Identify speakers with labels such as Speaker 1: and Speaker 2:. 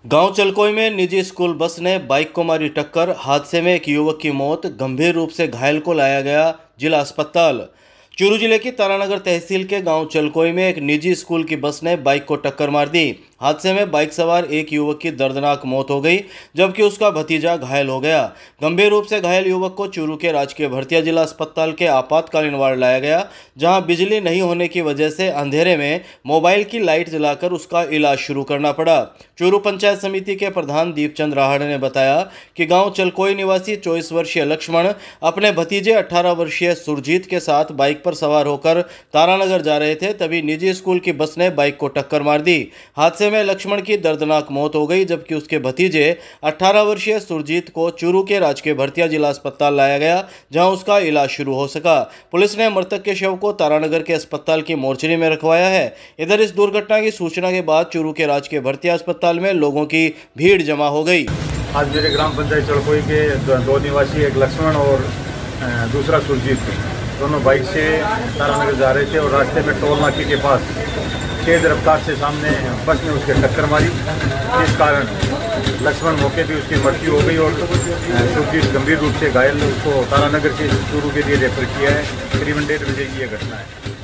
Speaker 1: गांव चलकोई में निजी स्कूल बस ने बाइक को मारी टक्कर। हादसे में एक युवक की मौत, गंभीर रूप से घायल को लाया गया जिला अस्पताल। चूरू जिले की तारानगर तहसील के गांव चलकोई में एक निजी स्कूल की बस ने बाइक को टक्कर मार दी। हादसे में बाइक सवार एक युवक की दर्दनाक मौत हो गई, जबकि उसका भतीजा घायल हो गया। गंभीर रूप से घायल युवक को चूरू के राजकीय भरतिया जिला अस्पताल के आपातकालीन वार्ड लाया गया, जहां बिजली नहीं होने की वजह से अंधेरे में मोबाइल की लाइट जलाकर उसका इलाज शुरू करना पड़ा। चूरू पंचायत समिति के प्रधान दीपचंद राहड़े ने बताया कि गांव चलकोई निवासी 24 वर्षीय लक्ष्मण अपने भतीजे 18 वर्षीय सुरजीत के साथ बाइक पर सवार होकर तारानगर जा रहे थे, तभी निजी स्कूल की बस ने बाइक को टक्कर मार दी। हादसे में लक्ष्मण की दर्दनाक मौत हो गई, जबकि उसके भतीजे 18 वर्षीय सुरजीत को चूरू के राजकीय भरतिया जिला अस्पताल लाया गया, जहां उसका इलाज शुरू हो सका। पुलिस ने मृतक के शव को तारानगर के अस्पताल की मोर्चरी में रखवाया है। इधर इस दुर्घटना की सूचना के बाद चूरू के राजकीय भरतिया अस्पताल में लोगों की भीड़ जमा हो गई।
Speaker 2: आज मेरे ग्राम पंचायत चलकोई के दो निवासी, एक लक्ष्मण और दूसरा सुरजीत, दोनों बाइक से तारानगर जा रहे थे और रास्ते में टोल नाके के पास तेज रफ्तार से सामने बस ने उसके टक्कर मारी, जिस कारण लक्ष्मण मौके पर उसकी मृत्यु हो गई और सुरजीत गंभीर रूप से घायल। उसको तारानगर के चूरू के लिए रेफर किया है। करीबन 1:30 बजे की यह घटना है।